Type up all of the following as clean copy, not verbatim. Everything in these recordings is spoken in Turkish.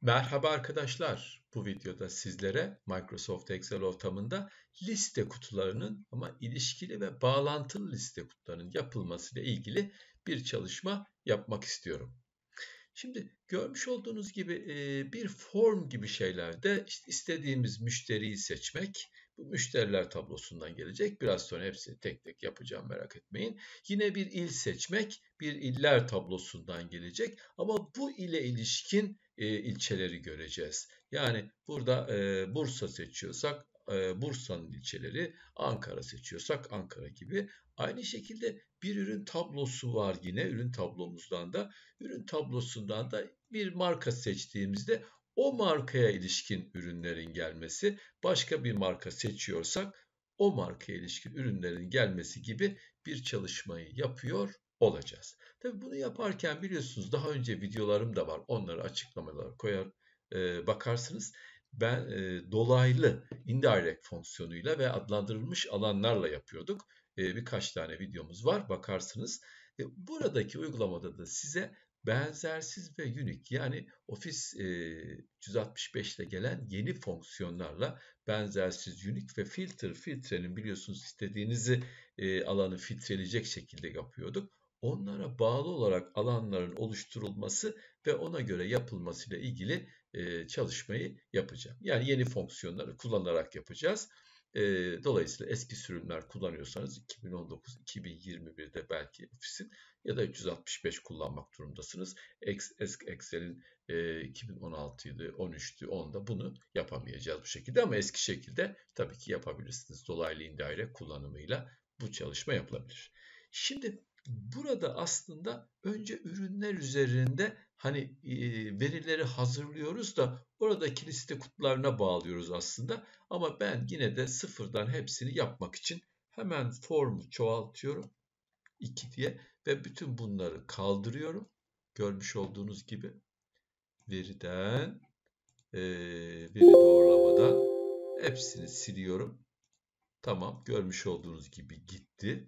Merhaba arkadaşlar. Bu videoda sizlere Microsoft Excel ortamında liste kutularının ama ilişkili ve bağlantılı liste kutularının yapılmasıyla ilgili bir çalışma yapmak istiyorum. Şimdi görmüş olduğunuz gibi bir form gibi şeylerde işte istediğimiz müşteriyi seçmek, bu müşteriler tablosundan gelecek. Biraz sonra hepsini tek tek yapacağım, merak etmeyin. Yine bir il seçmek, bir iller tablosundan gelecek. Ama bu ile ilişkin ilçeleri göreceğiz. Yani burada Bursa seçiyorsak Bursa'nın ilçeleri, Ankara seçiyorsak Ankara gibi. Aynı şekilde bir ürün tablosu var yine ürün tablomuzdan da. Ürün tablosundan da bir marka seçtiğimizde o markaya ilişkin ürünlerin gelmesi, başka bir marka seçiyorsak o markaya ilişkin ürünlerin gelmesi gibi bir çalışmayı yapıyor olacağız. Tabii bunu yaparken biliyorsunuz daha önce videolarım da var. Onları açıklamalara koyar bakarsınız. Ben dolaylı indirect fonksiyonuyla ve adlandırılmış alanlarla yapıyorduk. Birkaç tane videomuz var, bakarsınız. Buradaki uygulamada da size benzersiz ve unique, yani Office 365 ile gelen yeni fonksiyonlarla benzersiz, unique ve filtrenin biliyorsunuz istediğinizi alanı filtreleyecek şekilde yapıyorduk. Onlara bağlı olarak alanların oluşturulması ve ona göre yapılmasıyla ilgili çalışmayı yapacağım. Yani yeni fonksiyonları kullanarak yapacağız. Dolayısıyla eski sürümler kullanıyorsanız 2019-2021'de belki Office'in ya da 365 kullanmak durumdasınız. Excel'in 2016'ydı, 13'tü, 10'da bunu yapamayacağız bu şekilde ama eski şekilde tabii ki yapabilirsiniz. Dolaylı indirect kullanımıyla bu çalışma yapılabilir. Şimdi burada aslında önce ürünler üzerinde hani verileri hazırlıyoruz da oradaki liste kutularına bağlıyoruz aslında. Ama ben yine de sıfırdan hepsini yapmak için hemen formu çoğaltıyorum 2 diye ve bütün bunları kaldırıyorum. Görmüş olduğunuz gibi veriden, veri doğrulamadan hepsini siliyorum. Tamam, görmüş olduğunuz gibi gitti.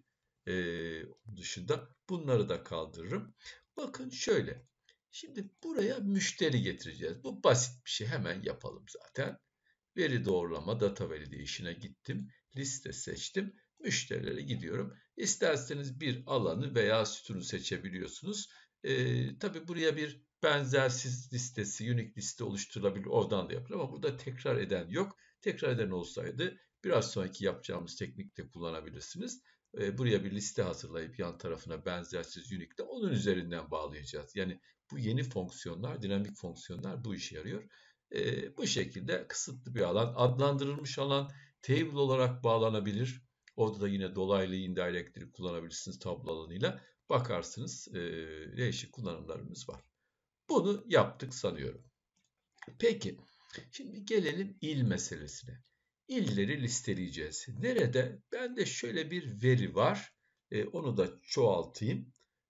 Onun dışında bunları da kaldırırım. Bakın şöyle. Şimdi buraya müşteri getireceğiz. Bu basit bir şey. Hemen yapalım zaten. Veri doğrulama, data validation'a gittim. Liste seçtim. Müşterilere gidiyorum. İsterseniz bir alanı veya sütunu seçebiliyorsunuz. Tabii buraya bir benzersiz listesi, unique liste oluşturulabilir. Oradan da yapılır ama burada tekrar eden yok. Tekrar eden olsaydı biraz sonraki yapacağımız teknikte kullanabilirsiniz. Buraya bir liste hazırlayıp yan tarafına benzersiz unique de onun üzerinden bağlayacağız. Yani bu yeni fonksiyonlar, dinamik fonksiyonlar bu işe yarıyor. Bu şekilde kısıtlı bir alan, adlandırılmış alan table olarak bağlanabilir. Orada da yine dolaylı indirect'i kullanabilirsiniz tablo alanıyla. Bakarsınız değişik kullanımlarımız var. Bunu yaptık sanıyorum. Peki, şimdi gelelim il meselesine. İlleri listeleyeceğiz. Nerede? Bende şöyle bir veri var. Onu da çoğaltayım.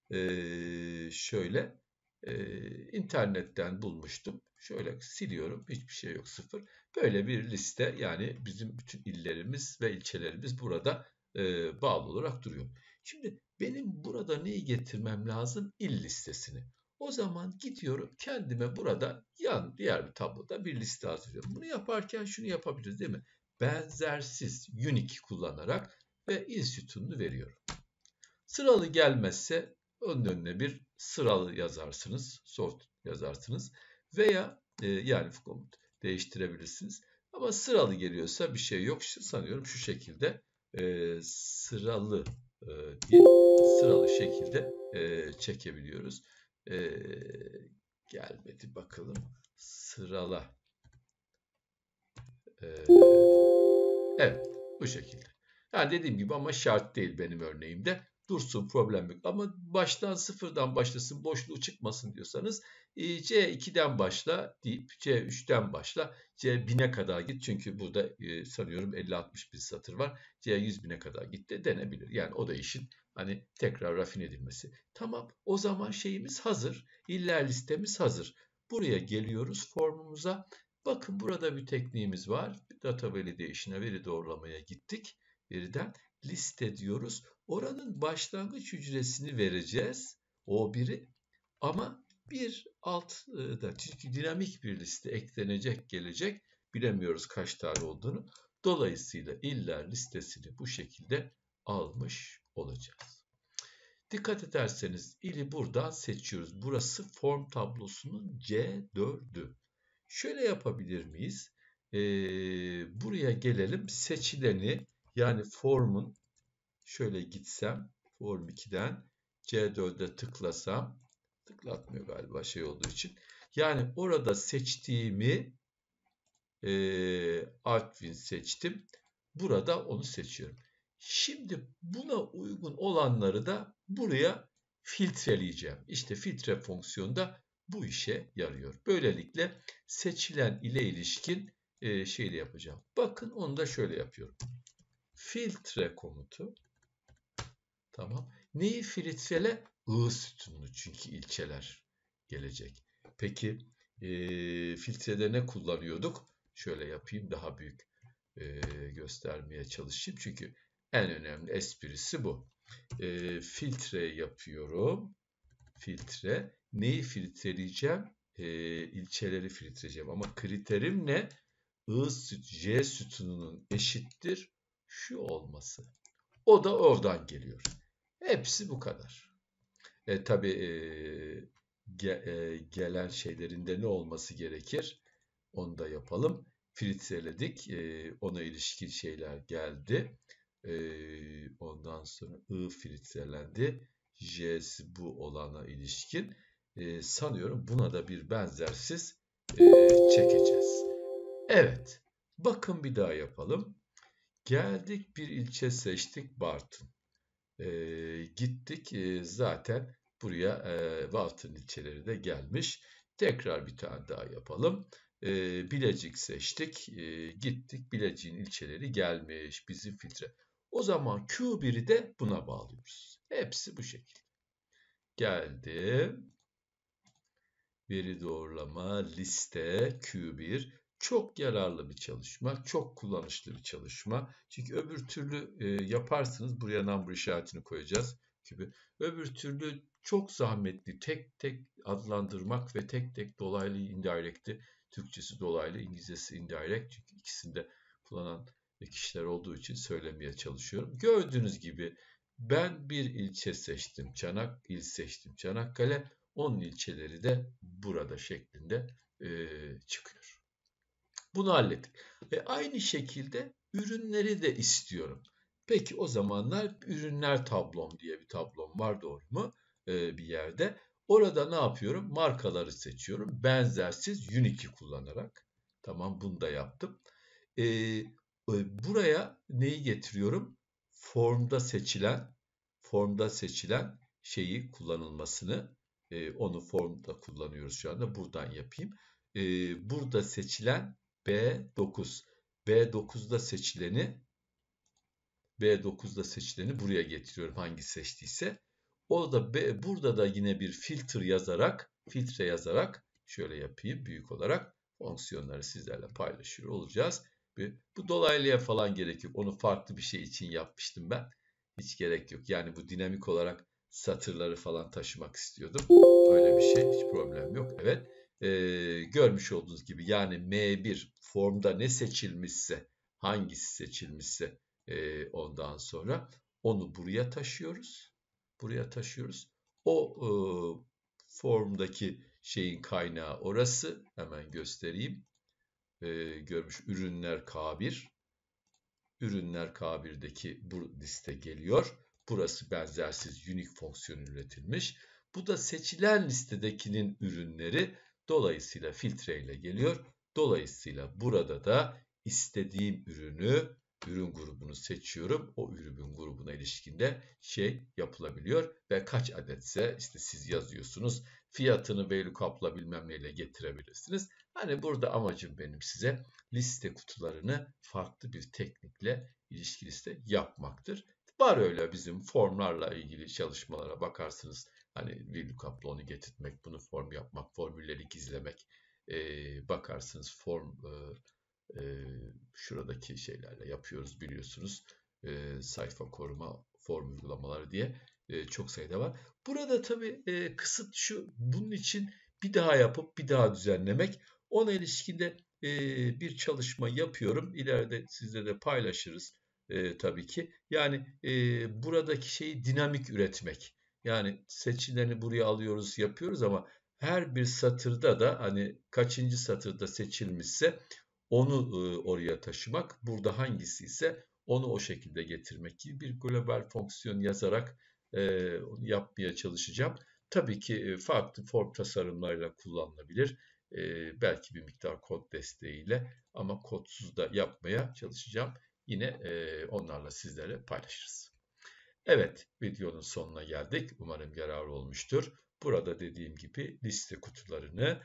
Şöyle internetten bulmuştum. Şöyle siliyorum. Hiçbir şey yok, sıfır. Böyle bir liste, yani bizim bütün illerimiz ve ilçelerimiz burada bağlı olarak duruyor. Şimdi benim burada neyi getirmem lazım? İl listesini. O zaman gidiyorum kendime burada diğer bir tabloda bir liste hazırlıyorum. Bunu yaparken şunu yapabiliriz değil mi? Benzersiz unique kullanarak ve il sütununu veriyorum. Sıralı gelmezse onun önüne bir sıralı yazarsınız, sort yazarsınız veya yani komut değiştirebilirsiniz. Ama sıralı geliyorsa bir şey yok. Sanıyorum şu şekilde sıralı diye sıralı şekilde çekebiliyoruz. Gelmedi bakalım. Sırala. Evet, bu şekilde. Yani dediğim gibi ama şart değil benim örneğimde. Dursun, problem yok. Ama baştan sıfırdan başlasın, boşluğu çıkmasın diyorsanız C2'den başla deyip C3'ten başla. C1000'e kadar git. Çünkü burada sanıyorum 50-60 bin satır var. C100.000'e kadar git de denebilir. Yani o da işin hani tekrar rafine edilmesi. Tamam, o zaman şeyimiz hazır. İller listemiz hazır. Buraya geliyoruz formumuza. Bakın burada bir tekniğimiz var. Data validation'a, veri doğrulamaya gittik. Veriden liste diyoruz. Oranın başlangıç hücresini vereceğiz. O biri. Ama Bir altta çünkü dinamik bir liste eklenecek gelecek. Bilemiyoruz kaç tane olduğunu. Dolayısıyla iller listesini bu şekilde almış olacağız. Dikkat ederseniz ili buradan seçiyoruz. Burası form tablosunun C4'ü. Şöyle yapabilir miyiz? Buraya gelelim. Seçileni yani formun şöyle gitsem form 2'den C4'e tıklasam tıklatmıyor galiba şey olduğu için. Yani orada seçtiğimi Alt-Win seçtim. Burada onu seçiyorum. Şimdi buna uygun olanları da buraya filtreleyeceğim. İşte filtre fonksiyonu da bu işe yarıyor. Böylelikle seçilen ile ilişkin şeyi yapacağım. Bakın onu da şöyle yapıyorum. Filtre komutu. Tamam. Neyi filtrele? I sütununu çünkü ilçeler gelecek. Peki filtrede ne kullanıyorduk? Şöyle yapayım daha büyük göstermeye çalışayım. Çünkü en önemli esprisi bu. Filtre yapıyorum. Filtre. Neyi filtreleyeceğim? İlçeleri filtreleyeceğim. Ama kriterim ne? J sütununun eşittir şu olması. O da oradan geliyor. Hepsi bu kadar. Tabii gelen şeylerinde ne olması gerekir? Onu da yapalım. Filtreledik. Ona ilişkin şeyler geldi. Ondan sonra I filtrelendi. J'si bu olana ilişkin. Sanıyorum buna da bir benzersiz çekeceğiz. Evet. Bakın bir daha yapalım. Geldik bir ilçe seçtik Bartın. Gittik zaten buraya Bartın ilçeleri de gelmiş. Tekrar bir tane daha yapalım. Bilecik seçtik. Gittik Bilecik'in ilçeleri gelmiş bizim filtre. O zaman Q1'i de buna bağlıyoruz. Hepsi bu şekilde. Geldim. Veri doğrulama, liste, Q1. Çok yararlı bir çalışma, çok kullanışlı bir çalışma. Çünkü öbür türlü yaparsınız, buraya number işaretini koyacağız gibi. Öbür türlü çok zahmetli tek tek adlandırmak ve tek tek dolaylı indirect'i, Türkçesi dolaylı, İngilizcesi indirect. Çünkü ikisinde kullanan kişiler olduğu için söylemeye çalışıyorum. Gördüğünüz gibi ben bir ilçe seçtim, il seçtim, Çanakkale. Onun ilçeleri de burada şeklinde çıkıyor. Bunu hallettik. Aynı şekilde ürünleri de istiyorum. Peki o zamanlar ürünler tablom diye bir tablom var doğru mu? Bir yerde. Orada ne yapıyorum? Markaları seçiyorum. Benzersiz Unique'i kullanarak. Tamam bunu da yaptım. Buraya neyi getiriyorum? Formda seçilen şeyi kullanılmasını onu formda kullanıyoruz şu anda. Buradan yapayım. Burada seçilen B9. B9'da seçileni buraya getiriyorum hangisi seçtiyse. O da burada da yine bir filtre yazarak şöyle yapayım büyük olarak fonksiyonları sizlerle paylaşıyor olacağız. Bu dolaylıya falan gerek yok. Onu farklı bir şey için yapmıştım ben. Hiç gerek yok. Yani bu dinamik olarak satırları falan taşımak istiyordum. Öyle bir şey hiç problem yok. Evet. Görmüş olduğunuz gibi yani M1 formda ne seçilmişse hangisi seçilmişse ondan sonra onu buraya taşıyoruz. O formdaki şeyin kaynağı orası. Hemen göstereyim. Görmüş ürünler K1. Ürünler K1'deki bu liste geliyor. Burası benzersiz unique fonksiyonu üretilmiş. Bu da seçilen listedekinin ürünleri. Dolayısıyla filtreyle geliyor. Dolayısıyla burada da istediğim ürün grubunu seçiyorum. O ürün grubuna ilişkinde şey yapılabiliyor ve kaç adetse işte siz yazıyorsunuz. Fiyatını VLOOKUP'la bilmem neyle getirebilirsiniz. Hani burada amacım benim size liste kutularını farklı bir teknikle ilişki liste yapmaktır. Var öyle bizim formlarla ilgili çalışmalara bakarsınız. Hani VLOOKUP'la onu getirtmek, bunu form yapmak, formülleri gizlemek. Bakarsınız şuradaki şeylerle yapıyoruz biliyorsunuz. Sayfa koruma form uygulamaları diye. çok sayıda var. Burada tabii kısıt şu, bunun için bir daha yapıp bir daha düzenlemek. Ona ilişkinde bir çalışma yapıyorum. İleride sizle de paylaşırız tabii ki. Yani buradaki şeyi dinamik üretmek. Yani seçilerini buraya alıyoruz, yapıyoruz ama her bir satırda da hani kaçıncı satırda seçilmişse onu oraya taşımak. Burada hangisi ise onu o şekilde getirmek gibi bir global fonksiyon yazarak onu yapmaya çalışacağım. Tabii ki farklı form tasarımlarıyla kullanılabilir. Belki bir miktar kod desteğiyle ama kodsuz da yapmaya çalışacağım. Yine onlarla sizlere paylaşırız. Evet, videonun sonuna geldik. Umarım yararlı olmuştur. Burada dediğim gibi liste kutularını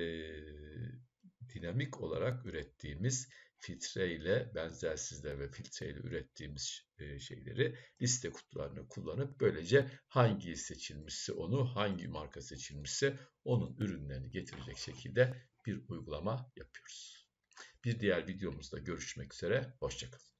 dinamik olarak ürettiğimiz filtreyle, benzersizler ve filtreyle ürettiğimiz şeyleri, liste kutularını kullanıp böylece hangi seçilmişse onu, hangi marka seçilmişse onun ürünlerini getirecek şekilde bir uygulama yapıyoruz. Bir diğer videomuzda görüşmek üzere. Hoşça kalın.